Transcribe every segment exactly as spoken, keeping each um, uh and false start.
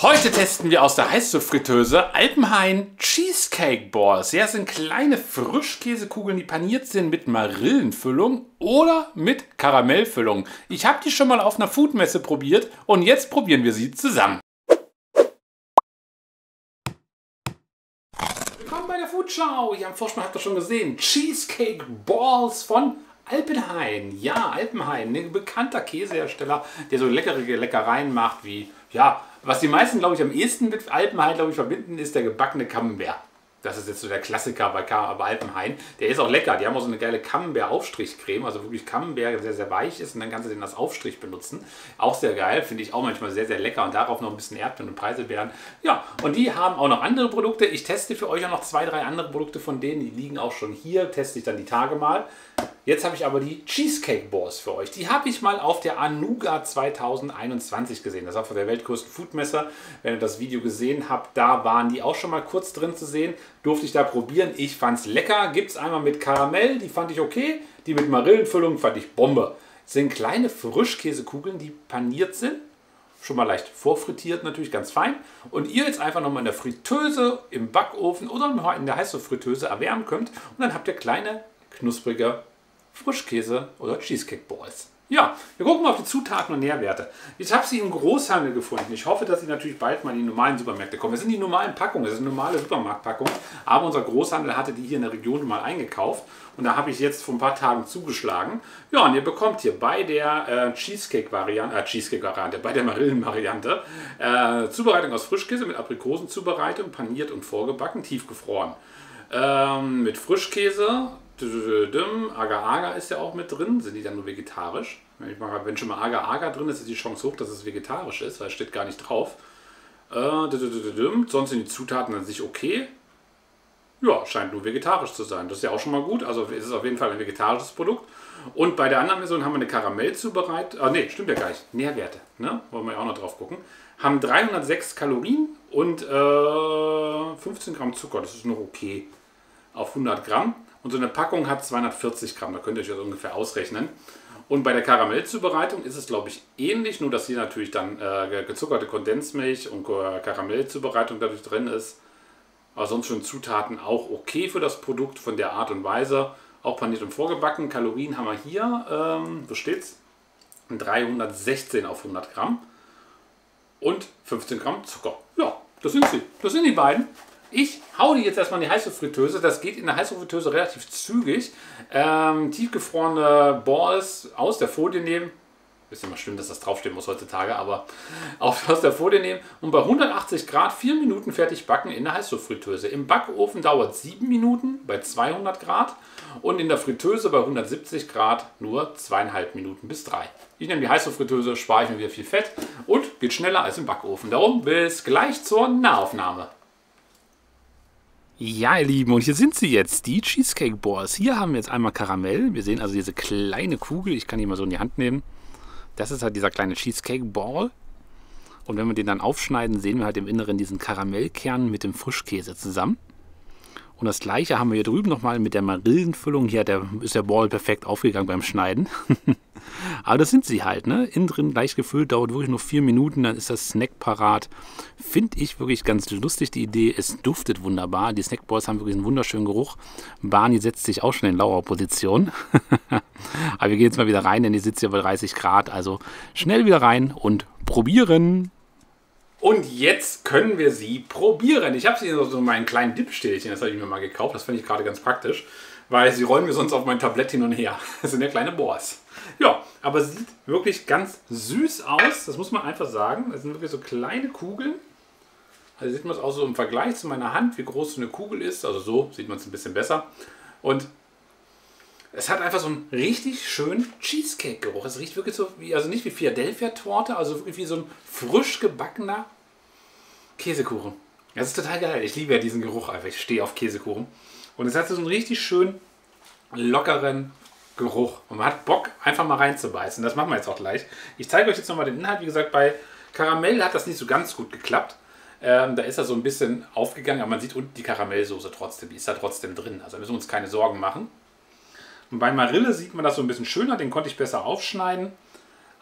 Heute testen wir aus der Heißluftfritteuse Alpenhain Cheesecake Balls. Ja, das sind kleine Frischkäsekugeln, die paniert sind mit Marillenfüllung oder mit Karamellfüllung. Ich habe die schon mal auf einer Foodmesse probiert und jetzt probieren wir sie zusammen. Willkommen bei der Foodschau. Hier am Vorspann habt ihr schon gesehen. Cheesecake Balls von Alpenhain. Ja, Alpenhain, ein bekannter Käsehersteller, der so leckere Leckereien macht wie, ja, was die meisten, glaube ich, am ehesten mit Alpenhain, glaube ich, verbinden, ist der gebackene Camembert. Das ist jetzt so der Klassiker bei, bei Alpenhain. Der ist auch lecker. Die haben auch so eine geile Camembert-Aufstrichcreme, also wirklich Camembert, der sehr, sehr weich ist und dann kannst du den als Aufstrich benutzen. Auch sehr geil, finde ich auch manchmal sehr, sehr lecker und darauf noch ein bisschen Erdbeeren und Preiselbeeren. Ja, und die haben auch noch andere Produkte. Ich teste für euch auch noch zwei, drei andere Produkte von denen. Die liegen auch schon hier, teste ich dann die Tage mal. Jetzt habe ich aber die Cheesecake Balls für euch. Die habe ich mal auf der Anuga zweitausendeinundzwanzig gesehen. Das war von der weltgrößten Foodmesse. Wenn ihr das Video gesehen habt, da waren die auch schon mal kurz drin zu sehen. Durfte ich da probieren. Ich fand es lecker. Gibt es einmal mit Karamell, die fand ich okay. Die mit Marillenfüllung fand ich Bombe. Das sind kleine Frischkäsekugeln, die paniert sind. Schon mal leicht vorfrittiert, natürlich ganz fein. Und ihr jetzt einfach nochmal in der Fritteuse, im Backofen oder in der Heißluftfritteuse erwärmen könnt. Und dann habt ihr kleine, knusprige Frischkäse oder Cheesecake Balls. Ja, wir gucken mal auf die Zutaten und Nährwerte. Ich habe sie im Großhandel gefunden. Ich hoffe, dass sie natürlich bald mal in die normalen Supermärkte kommen. Das sind die normalen Packungen, das sind normale Supermarktpackungen. Aber unser Großhandel hatte die hier in der Region mal eingekauft. Und da habe ich jetzt vor ein paar Tagen zugeschlagen. Ja, und ihr bekommt hier bei der äh, Cheesecake-Variante, äh, Cheesecake-Variante, bei der Marillen-Variante, äh, Zubereitung aus Frischkäse mit Aprikosenzubereitung, paniert und vorgebacken, tiefgefroren. Ähm, mit Frischkäse. Agar-Agar ist ja auch mit drin. Sind die dann nur vegetarisch? Wenn schon mal Agar-Agar drin ist, ist die Chance hoch, dass es vegetarisch ist, weil es steht gar nicht drauf. Sonst sind die Zutaten an sich okay. Ja, scheint nur vegetarisch zu sein. Das ist ja auch schon mal gut. Also ist es auf jeden Fall ein vegetarisches Produkt. Und bei der anderen Version haben wir eine Karamell zubereitet. Ah ne, stimmt ja gar nicht. Nährwerte, ne? Wollen wir ja auch noch drauf gucken. Haben dreihundertsechs Kalorien und äh, fünfzehn Gramm Zucker. Das ist noch okay. Auf hundert Gramm. Und so eine Packung hat zweihundertvierzig Gramm, da könnt ihr euch das ungefähr ausrechnen. Und bei der Karamellzubereitung ist es, glaube ich, ähnlich, nur dass hier natürlich dann äh, gezuckerte Kondensmilch und Karamellzubereitung dadurch drin ist. Aber sonst schon Zutaten auch okay für das Produkt von der Art und Weise. Auch paniert und vorgebacken. Kalorien haben wir hier, ähm, wo steht's? dreihundertsechzehn auf hundert Gramm. Und fünfzehn Gramm Zucker. Ja, das sind sie. Das sind die beiden. Ich hau die jetzt erstmal in die Heißluftfritteuse. Das geht in der Heißluftfritteuse relativ zügig. Ähm, tiefgefrorene Balls aus der Folie nehmen. Ist immer schlimm, dass das draufstehen muss heutzutage, aber aus der Folie nehmen und bei hundertachtzig Grad vier Minuten fertig backen in der Heißluftfritteuse. Im Backofen dauert sieben Minuten bei zweihundert Grad und in der Fritteuse bei hundertsiebzig Grad nur zweieinhalb Minuten bis drei. Ich nehme die Heißluftfritteuse, spare ich mir wieder viel Fett und geht schneller als im Backofen. Darum bis gleich zur Nahaufnahme. Ja, ihr Lieben, und hier sind sie jetzt, die Cheesecake Balls. Hier haben wir jetzt einmal Karamell. Wir sehen also diese kleine Kugel. Ich kann die mal so in die Hand nehmen. Das ist halt dieser kleine Cheesecake Ball. Und wenn wir den dann aufschneiden, sehen wir halt im Inneren diesen Karamellkern mit dem Frischkäse zusammen. Und das gleiche haben wir hier drüben nochmal mit der Marillenfüllung. Hier der, ist der Ball perfekt aufgegangen beim Schneiden. Aber das sind sie halt, ne? Innen drin leicht gefüllt, dauert wirklich nur vier Minuten, dann ist das Snack parat. Finde ich wirklich ganz lustig, die Idee. Es duftet wunderbar. Die Snackballs haben wirklich einen wunderschönen Geruch. Barney setzt sich auch schon in Lauerposition. Aber wir gehen jetzt mal wieder rein, denn die sitzt ja bei dreißig Grad. Also schnell wieder rein und probieren. Und jetzt können wir sie probieren. Ich habe sie in so meinen kleinen Dipstählchen, das habe ich mir mal gekauft. Das finde ich gerade ganz praktisch, weil sie rollen mir sonst auf mein Tablett hin und her. Das sind ja kleine Balls. Ja, aber sie sieht wirklich ganz süß aus. Das muss man einfach sagen. Das sind wirklich so kleine Kugeln. Also sieht man es auch so im Vergleich zu meiner Hand, wie groß so eine Kugel ist. Also so sieht man es ein bisschen besser. Und es hat einfach so einen richtig schönen Cheesecake-Geruch. Es riecht wirklich so, wie, also nicht wie Philadelphia-Torte, also wirklich wie so ein frisch gebackener Käsekuchen. Das ist total geil. Ich liebe ja diesen Geruch einfach. Ich stehe auf Käsekuchen. Und es hat so einen richtig schönen, lockeren Geruch. Und man hat Bock, einfach mal reinzubeißen. Das machen wir jetzt auch gleich. Ich zeige euch jetzt nochmal den Inhalt. Wie gesagt, bei Karamell hat das nicht so ganz gut geklappt. Ähm, da ist er so ein bisschen aufgegangen, aber man sieht unten die Karamellsoße trotzdem. Die ist da trotzdem drin. Also müssen wir uns keine Sorgen machen. Und bei Marille sieht man das so ein bisschen schöner. Den konnte ich besser aufschneiden.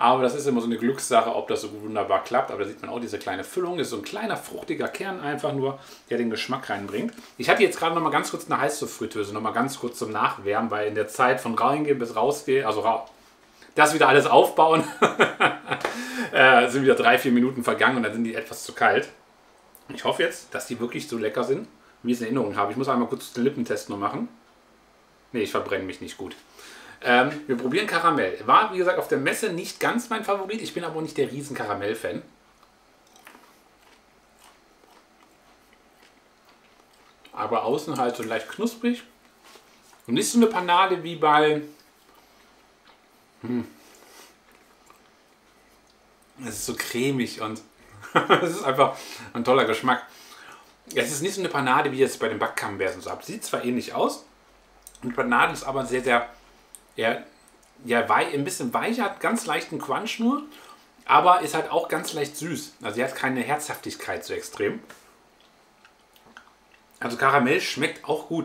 Aber das ist immer so eine Glückssache, ob das so wunderbar klappt. Aber da sieht man auch diese kleine Füllung. Das ist so ein kleiner, fruchtiger Kern einfach nur, der den Geschmack reinbringt. Ich hatte jetzt gerade noch mal ganz kurz eine Heißluftfritteuse, noch mal ganz kurz zum Nachwärmen, weil in der Zeit von reingehen bis rausgehen, also ra das wieder alles aufbauen, äh, sind wieder drei, vier Minuten vergangen und dann sind die etwas zu kalt. Ich hoffe jetzt, dass die wirklich so lecker sind, wie ich es in Erinnerung habe. Ich muss einmal kurz den Lippentest noch machen. Ne, ich verbrenne mich nicht gut. Ähm, wir probieren Karamell. War, wie gesagt, auf der Messe nicht ganz mein Favorit. Ich bin aber nicht der riesen Karamell-Fan. Aber außen halt so leicht knusprig. Und nicht so eine Panade wie bei... Hm. Es ist so cremig und es ist einfach ein toller Geschmack. Es ist nicht so eine Panade wie jetzt bei den Backcamemberts und so. Sieht zwar ähnlich aus. Und Panade ist aber sehr, sehr... Ja, ja, ein bisschen weicher, hat ganz leichten Crunch nur, aber ist halt auch ganz leicht süß. Also sie hat keine Herzhaftigkeit so extrem. Also Karamell schmeckt auch gut.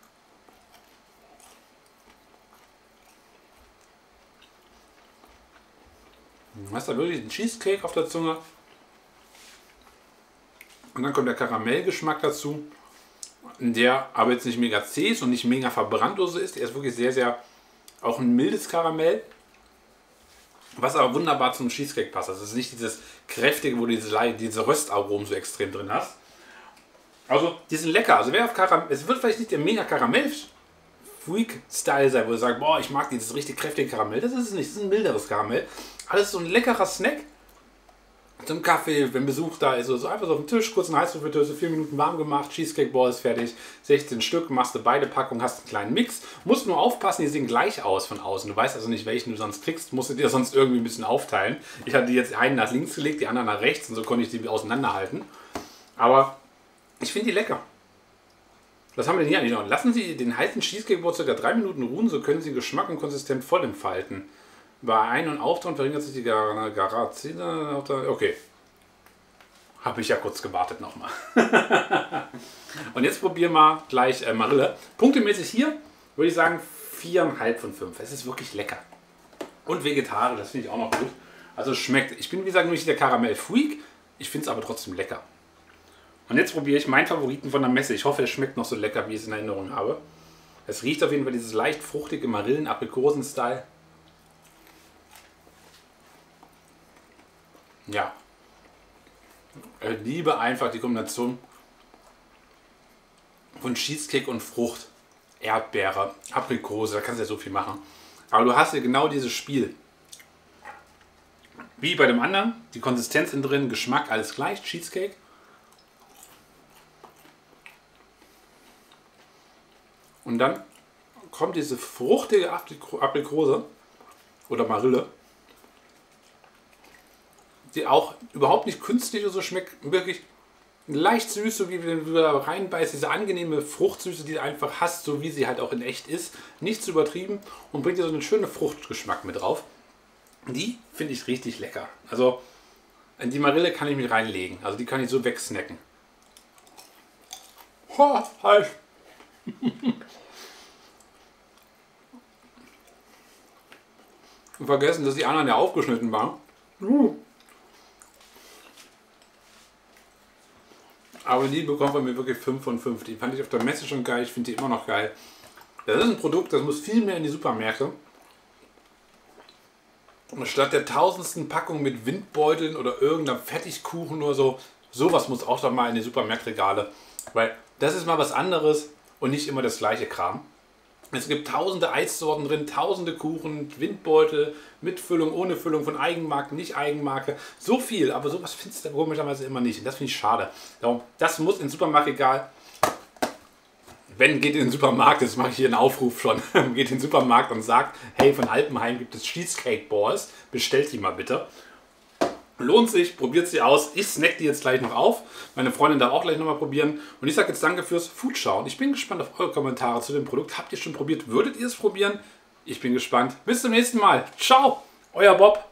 Du hast da wirklich einen Cheesecake auf der Zunge. Und dann kommt der Karamellgeschmack dazu, der aber jetzt nicht mega zäh ist und nicht mega verbrannt oder so ist. Der ist wirklich sehr, sehr... Auch ein mildes Karamell, was aber wunderbar zum Cheesecake passt. Also es ist nicht dieses kräftige, wo du diese, diese Röstaromen so extrem drin hast. Also die sind lecker. Also wer auf Karamell, es wird vielleicht nicht der mega Karamell-Freak-Style sein, wo du sagst, boah, ich mag dieses richtig kräftige Karamell. Das ist es nicht, das ist ein milderes Karamell. Alles so ein leckerer Snack. Zum Kaffee, wenn Besuch da ist, so einfach so auf dem Tisch, kurz eine Heißluftfritteuse, vier Minuten warm gemacht, Cheesecake Balls fertig, sechzehn Stück, machst du beide Packungen, hast einen kleinen Mix. Musst nur aufpassen, die sehen gleich aus von außen. Du weißt also nicht, welchen du sonst kriegst, musst du dir sonst irgendwie ein bisschen aufteilen. Ich hatte die jetzt einen nach links gelegt, die anderen nach rechts und so konnte ich die auseinanderhalten. Aber ich finde die lecker. Was haben wir denn hier eigentlich noch? Lassen Sie den heißen Cheesecake Ball ca. drei Minuten ruhen, so können Sie Geschmack und Konsistenz voll entfalten. Bei Ein- und Auftauen verringert sich die Gar Garazine. Okay. Habe ich ja kurz gewartet nochmal. Und jetzt probieren wir gleich äh, Marille. Punktemäßig hier würde ich sagen vier Komma fünf von fünf. Es ist wirklich lecker. Und vegetarisch, das finde ich auch noch gut. Also es schmeckt. Ich bin wie gesagt nicht der Karamell-Freak. Ich finde es aber trotzdem lecker. Und jetzt probiere ich meinen Favoriten von der Messe. Ich hoffe, es schmeckt noch so lecker, wie ich es in Erinnerung habe. Es riecht auf jeden Fall dieses leicht fruchtige Marillen-Aprikosen-Style. Ja, ich liebe einfach die Kombination von Cheesecake und Frucht. Erdbeere, Aprikose, da kannst du ja so viel machen. Aber du hast ja genau dieses Spiel. Wie bei dem anderen, die Konsistenz innen drin, Geschmack, alles gleich, Cheesecake. Und dann kommt diese fruchtige Aprikose oder Marille, die auch überhaupt nicht künstlich oder so schmeckt, wirklich leicht süß, so wie wenn du da reinbeißt, diese angenehme Fruchtsüße, die du einfach hast, so wie sie halt auch in echt ist, nicht zu übertrieben und bringt dir so einen schönen Fruchtgeschmack mit drauf. Die finde ich richtig lecker. Also in die Marille kann ich mich reinlegen, also die kann ich so wegsnacken. Oh, heiß. Und vergessen, dass die anderen ja aufgeschnitten waren. Uh. Aber die bekommt von mir wirklich fünf von fünf. Die fand ich auf der Messe schon geil. Ich finde die immer noch geil. Das ist ein Produkt, das muss viel mehr in die Supermärkte. Und statt der tausendsten Packung mit Windbeuteln oder irgendeinem Fertigkuchen oder so, sowas muss auch dann mal in die Supermarktregale. Weil das ist mal was anderes und nicht immer das gleiche Kram. Es gibt tausende Eissorten drin, tausende Kuchen, Windbeutel, mit Füllung, ohne Füllung, von Eigenmarke, nicht Eigenmarke. So viel, aber sowas findest du komischerweise immer nicht. Und das finde ich schade. Darum, das muss ins Supermarktregal. Wenn, geht in den Supermarkt, jetzt mache ich hier einen Aufruf schon, geht in den Supermarkt und sagt, hey, von Alpenheim gibt es Cheesecake Balls, bestellt die mal bitte. Lohnt sich, probiert sie aus. Ich snack die jetzt gleich noch auf. Meine Freundin darf auch gleich nochmal probieren. Und ich sage jetzt danke fürs Foodschauen. Ich bin gespannt auf eure Kommentare zu dem Produkt. Habt ihr schon probiert? Würdet ihr es probieren? Ich bin gespannt. Bis zum nächsten Mal. Ciao, euer Bob.